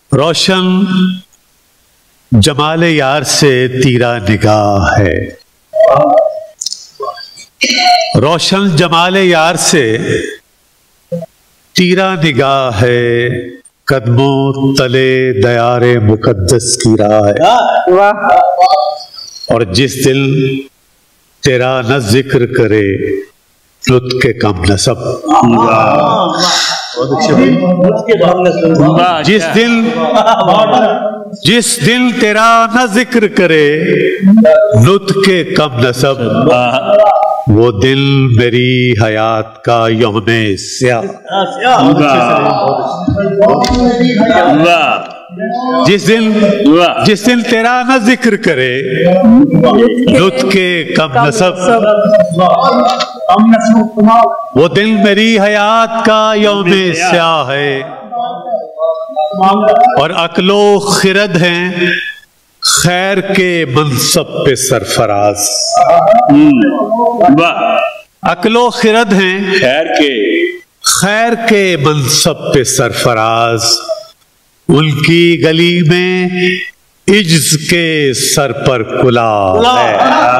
روشن جمال یار سے تیرا نگاہ ہے، روشن جمال یار سے تیرا نگاہ ہے، قدموں تلے دیار مقدس کی راہ ہے۔ اور جس دل تیرا نہ ذکر کرے لطف کے کم نسب، جس دل تیرا نہ ذکر کرے لطف کے کم نسب، وہ دل میری حیات کا یوم سیاہ۔ جس دل تیرا نہ ذکر کرے لطف کے کم نسب، وہ دل میری حیات کا یوم سیاہ ہے۔ اور عقل و خرد ہیں خیر کے منصب پہ سرفراز، عقل و خرد ہیں خیر کے منصب پہ سرفراز، ان کی گلی میں عجز کے سر پر کلاه ہے۔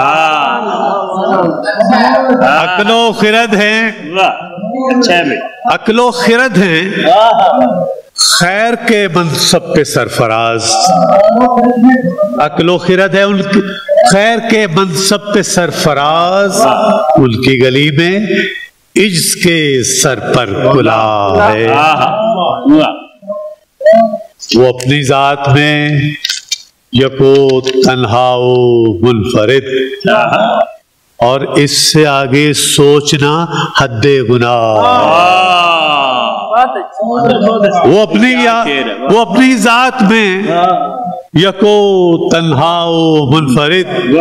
عقل و خرد ہیں عقل و خرد ہیں خیر کے منصب پہ سرفراز، عقل و خرد ہے ان کی خیر کے منصب پہ سرفراز، ان کی گلی میں عجز کے سر پر کلاه ہے۔ وہ اپنی ذات میں یکو تنہا و منفرد، اور اس سے آگے سوچنا حد گناہ۔ وہ اپنی ذات میں یکو تنہا و منفرد،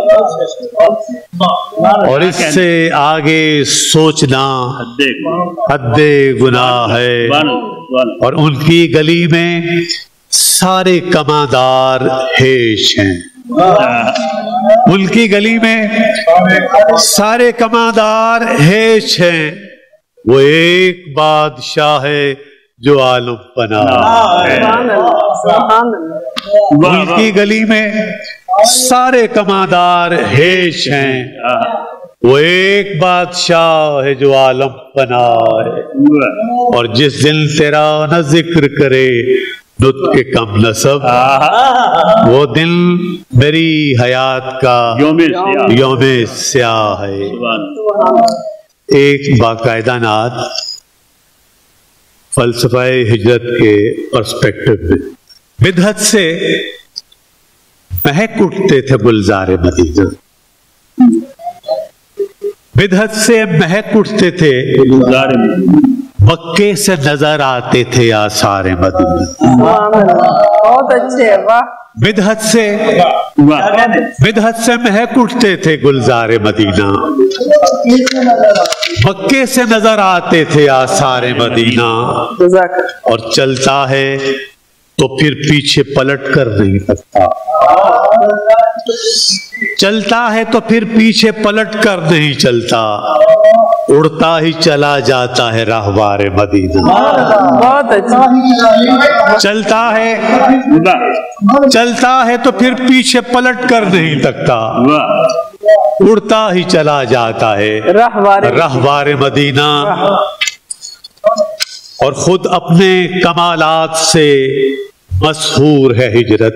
اور اس سے آگے سوچنا حد گناہ ہے۔ اور ان کی گلی میں سارے کماندار ہیش ہیں، ان کی گلی میں سارے کماندار ہیش ہیں، وہ ایک بادشاہ ہے جو عالم پناہ ہے۔ ان کی گلی میں سارے کماندار ہیش ہیں، وہ ایک بادشاہ ہے جو عالم پناہ ہے۔ اور جس دل تیرا نہ ذکر کرے لطف کے کم نسب، وہ دل میری حیات کا یوم سیاہ ہے۔ ایک باقاعدہ نعت فلسفہ ہجرت کے پرسپیکٹو میں، بدعت سے مہک اٹھتے تھے گلزار مدینہ، بدعت سے مہک اٹھتے تھے مکے سے نظر آتے تھے آثار مدینہ۔ بہت اچھے، بدعت سے مہک اٹھتے تھے گلزار مدینہ، مکے سے نظر آتے تھے آثار مدینہ۔ اور چلتا ہے تو پھر پیچھے پلٹ کر نہیں سکتا، چلتا ہے تو پھر پیچھے پلٹ کر نہیں چلتا، اڑتا ہی چلا جاتا ہے راہوار مدینہ۔ چلتا ہے تو پھر پیچھے پلٹ کر نہیں سکتا، اڑتا ہی چلا جاتا ہے راہوار مدینہ۔ اور خود اپنے کمالات سے مسحور ہے ہجرت،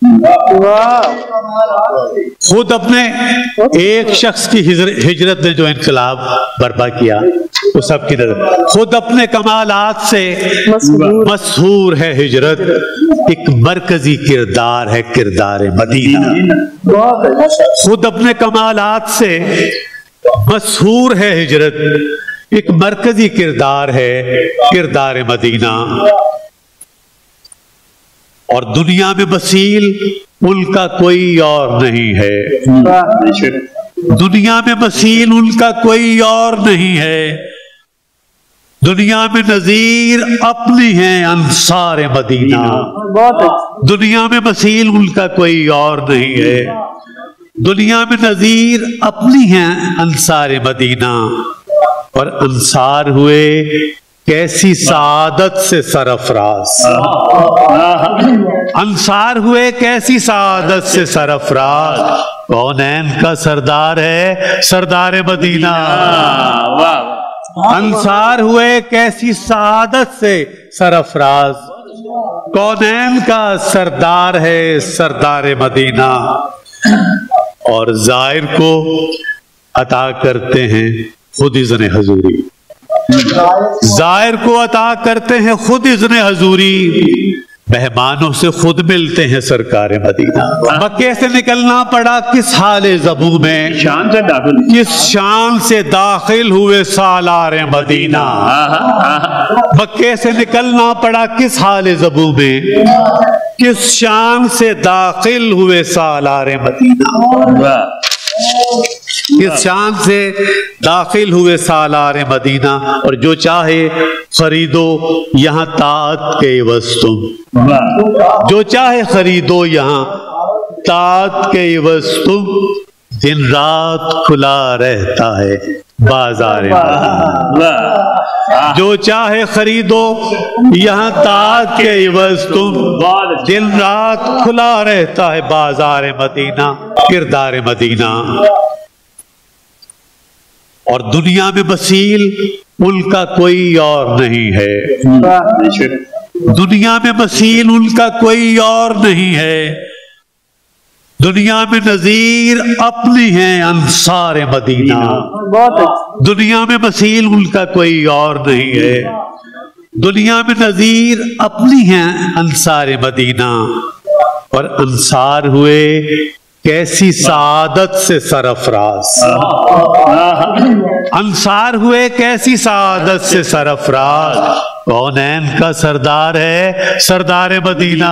خود اپنے ایک شخص کی ہجرت نے جو انقلاب برپا کیا وہ سب کی نظر، خود اپنے کمالات سے مسحور ہے ہجرت، ایک مرکزی کردار ہے کردار مدینہ۔ خود اپنے کمالات سے مسحور ہے ہجرت، ایک مرکزی کردار ہے کردار مدینہ۔ اور دنیا میں مثیل ان کا کوئی اور نہیں ہے، دنیا میں مثیل ان کا کوئی اور نہیں ہے، دنیا میں نظیر اپنی ہیں انصار مدینہ، دنیا میں مثیل ان کا کوئی اور نہیں ہے، دنیا میں نظیر اپنی ہیں انصار مدینہ۔ اور انصار ہوئے कैसी सादत से सरफराज। अंसार हुए कैसी सादत से सरफराज, कौनैन का सरदार है सरदार मदीना। अंसार हुए कैसी सादत से सरफराज, कौनैन का सरदार है सरदार मदीना। और जाहिर को अता करते हैं खुद इज़्न हजूरी, जाहिर को अता करते हैं खुद इज़्न हजूरी, मेहमानों से खुद मिलते हैं सरकार मदीना। मक्के से निकलना पड़ा किस हाले ज़बू में, शान से दाखिल, किस शान से दाखिल हुए सालार मदीना। मक्के से निकलना पड़ा किस हाले ज़बू में, किस शान से दाखिल हुए सालार मदीना, किस शान से दाखिल हुए सालार मदीना। और जो चाहे खरीदो यहाँ तात के इवज़ तुम, जो चाहे खरीदो यहाँ तात के इवज़ तुम, दिन रात खुला रहता है बाजार मदीना। जो चाहे खरीदो यहाँ तात के इवज़ तुम, दिन रात खुला रहता है बाजार मदीना। किरदार मदीना। और दुनिया में वसील उनका कोई और नहीं है, दुनिया में वसील उनका कोई और नहीं है। दुनिया में नजीर अपनी हैं अंसार मदीना, दुनिया में वसील उनका कोई और नहीं है। दुनिया में नजीर अपनी हैं अंसार मदीना। और अंसार हुए कैसी सादत से सरफराज, अंसार हुए कैसी सादत से सरफराज, कौनैन का सरदार है सरदार मदीना।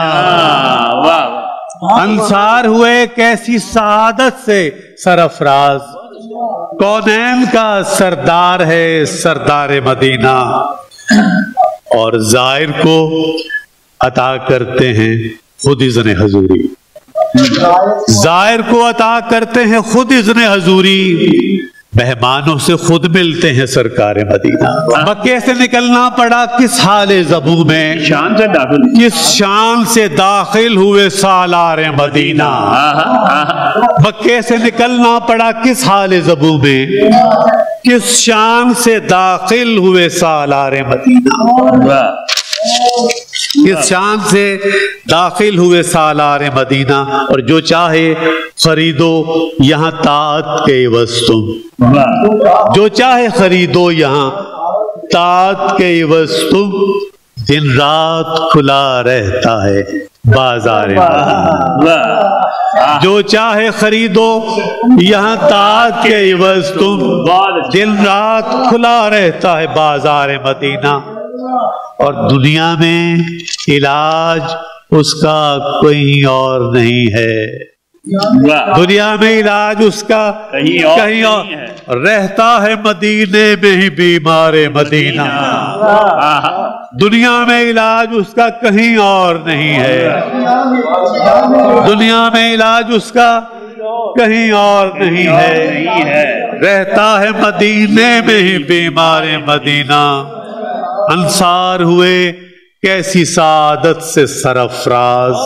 अंसार हुए कैसी सादत से सरफराज, कौनैन का सरदार है सरदार मदीना। और जाहिर को अता करते हैं खुद इज़्न हजूरी, जाहिर को अता करते हैं खुद इज़्न हजूरी, मेहमानों से खुद मिलते हैं सरकार मदीना। मक्के से निकलना पड़ा किस हाले ज़बू में, शान से दाखिल, किस शान से दाखिल हुए सालार मदीना। मक्के से निकलना पड़ा किस हाले ज़बू में, किस शान से दाखिल हुए सालार मदीना, किस शान से दाखिल हुए सालार मदीना। और जो चाहे खरीदो यहाँ तात के इवज़ तुम, जो चाहे खरीदो यहाँ तात के इवज़ तुम, दिन रात खुला रहता है बाजार मदीना। जो चाहे खरीदो यहाँ तात के इवज़ तुम, दिन रात खुला रहता है बाजार मदीना। और दुनिया में इलाज उसका कोई और नहीं है, दुनिया में इलाज उसका कहीं और रहता है मदीने में ही बीमार मदीना। दुनिया में इलाज उसका कहीं और नहीं है, दुनिया में इलाज उसका कहीं और नहीं है, रहता है मदीने में ही बीमार मदीना। अंसार हुए कैसी सादत से सरफराज,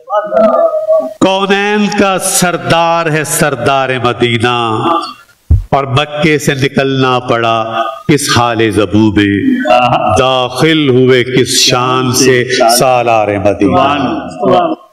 कौनैन का सरदार है सरदार मदीना। और मक्के से निकलना पड़ा किस हाले ज़बू में, दाखिल हुए किस शान से सालार मदीना।